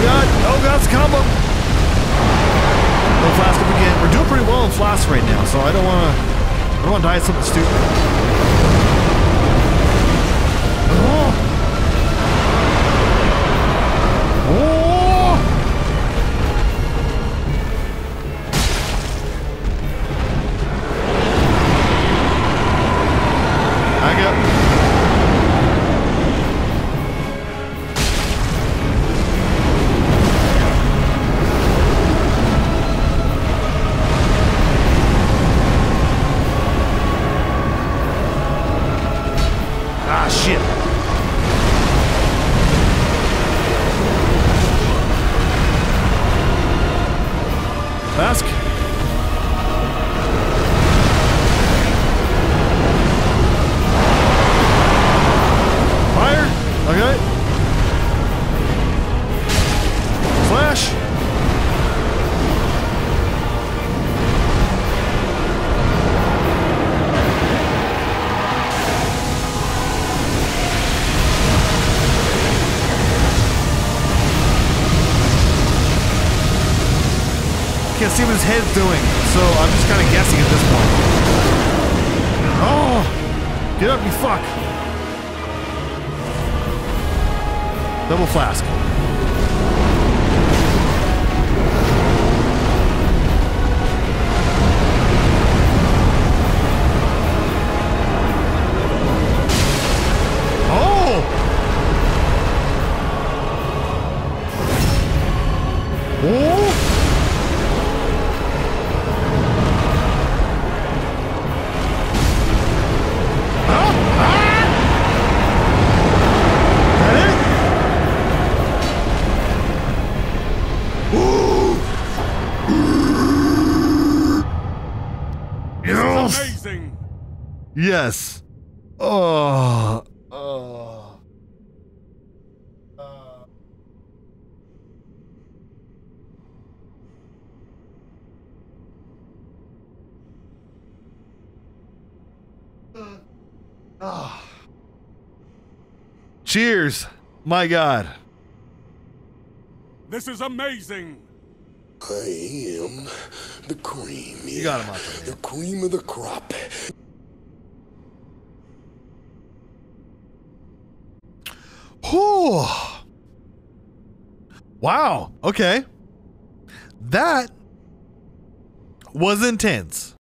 God. Oh God, it's a combo. No flask up again. We're doing pretty well in flask right now, so I don't want to die at something stupid. Oh. Oh. I got. Ah, shit. Mask. Fire. Okay. Flash. Can't see what his head's doing, so I'm just kind of guessing at this point. Oh! Get up, you fuck! Double flask. Oh! Oh! Amazing. Yes. Oh. Cheers. My God. This is amazing. I am the cream. You got him out there. The cream of the crop. Oh. Wow. Okay. That was intense.